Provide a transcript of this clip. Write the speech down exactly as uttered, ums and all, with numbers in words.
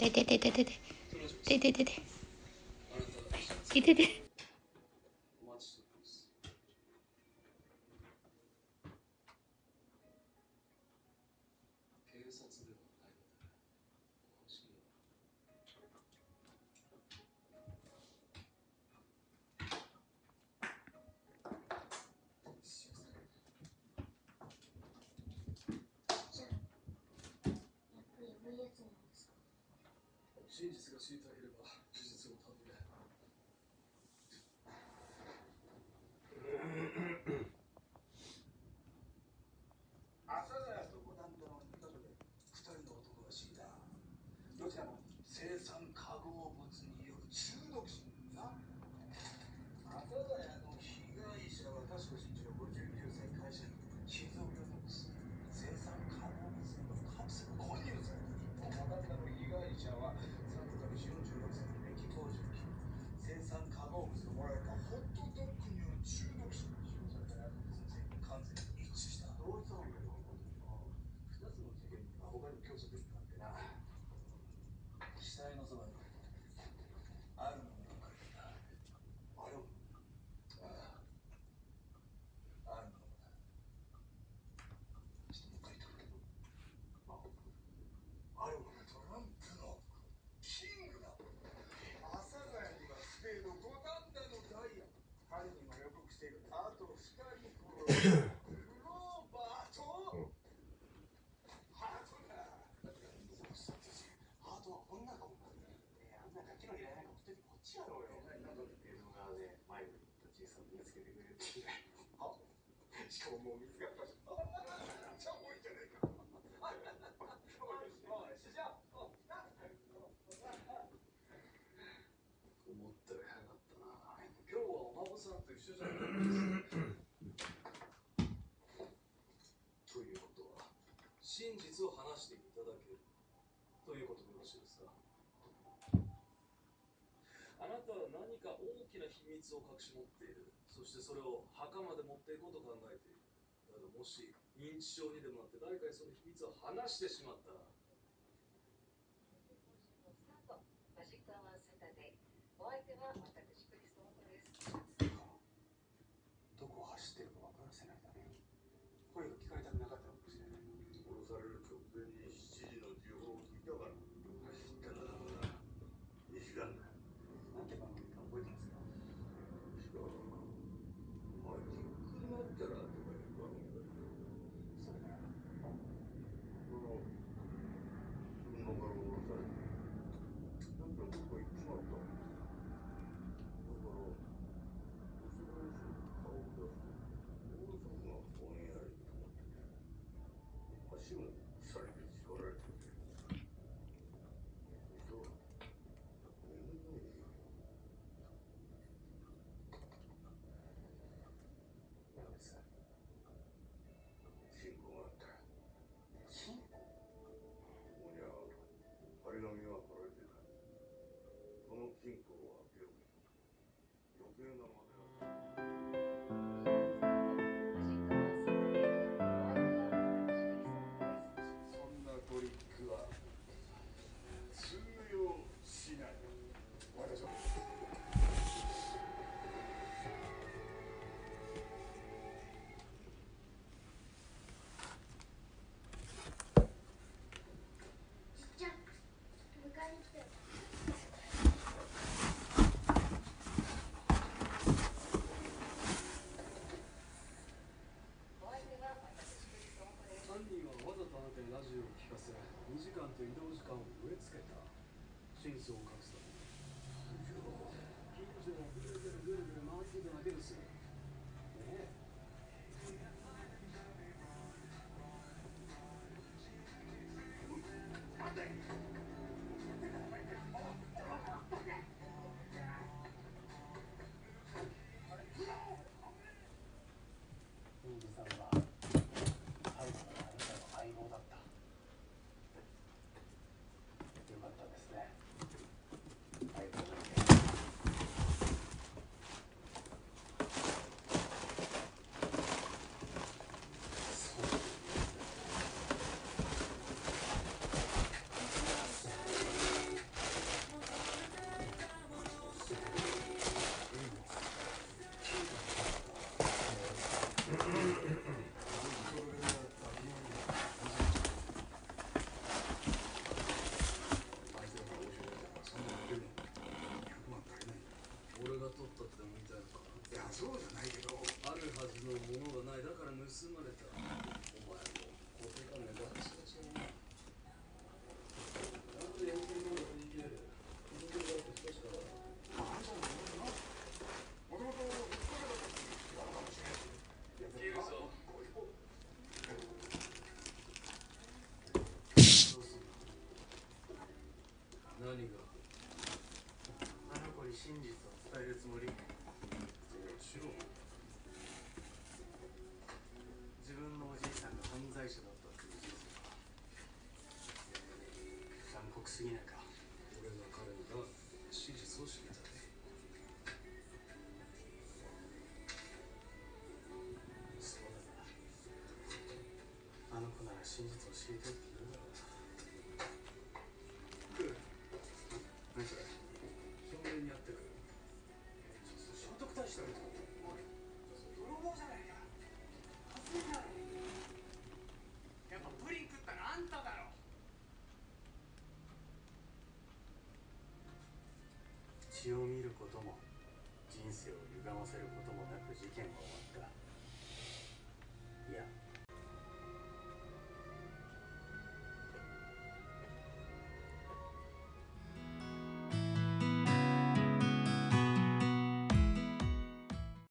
ててててててててててててて。 真実が知りたければ事実をたどれ。朝ヶ谷と五反田のにか所でふたりの男が死んだ。どちらも青酸化合物による中毒死な。朝ヶ谷の被害者は確か身長ごじゅうきゅうさい会社員、心臓病の薬青酸化合物のカプセル混入された。一方五反田の被害者はよんじゅうろくさいの駅工事の青酸化合物が盛られたホットドッグによる中毒死。使用された薬物の成分完全に一致した。同一犯行のふたつの事件には他にも共通点があってな。死体のそばにあるものが置かれていた。あるもの？ああ、あるものだ。ちょっともう一回言ってくれ。あ、あるもの。トランプのキングだ。朝ヶ谷にはスペード、五反田のダイヤ。犯人は予告している。あとふたりほど。クローバーとハートだ。ハートは女かも。ねえ、あんなガキのいらないの一人こっちやろうよ。なんか映像側で迷子に行ったじいさんを見つけてくれるって言う。は？しかももう見つかったし。じゃあもういいじゃねえか。思ったより早かったな。今日はお孫さんと一緒じゃないですか。ということは真実を話していただけるということでよろしいですか。あなたは何か大きな秘密を隠し持っている。そしてそれを墓まで持っていこうと考えている。だがもし認知症にでもなって誰かにその秘密を話してしまったら、マジックアワーサタデー、お相手は私クリストモトです。どこを走ってるか分からせないために声が聞かれたくなかったのかもしれない。殺される直前にしちじの時報を聞いたから走ったんだろうな。にじかんだ。なんて番組か覚えてますか？しかマジックなんちゃらとかいう番組だけど、それからこの車から降ろされてなんかどこ行っちまったんですよ。だから後ろの人に顔を出すと大阪がぼんやりと思ってて、足も鎖で縛られてて、そう、眠れねえよ。なんですか？信号があった。信号？ここには張り紙が貼られてた。その金庫を開ける余計なまねはそんなトリックは通用しない。私はじゃあ迎えに来てよ。 犯人はわざとあなたにラジオを聞かせにじかんと移動時間を植え付けた。真相を隠すために近所をぐるぐるぐるぐる回っていただけですよ。ねえ、民事さんは最後のあなたの相棒だった。よかったですね。相棒がいて。そう。 俺が取ったってでも言いたいのか。いや、そうじゃないけど、あるはずのものがない、だから盗まれた。お前も固定観念だからしか違うな。なんでやってるのか言い切れる。子供だって人しかあんたのことな。もともと引っ掛けだったって言わなかもしれないし。消えるぞ。どうすんの？何が？あの子に真実を伝えるつもり？もちろん。自分のおじいさんが犯罪者だったっていう事実は残酷すぎないか。俺が彼にな真実を知りたい。そうだな。あの子なら真実を知りたいって言うだろうな。何それ？表面にやってる。聖徳太子だろ。おい、泥棒じゃないか。恥ずいな。やっぱプリン食ったのあんただろ。血を見ることも人生を歪ませることもなく事件は終わった。いや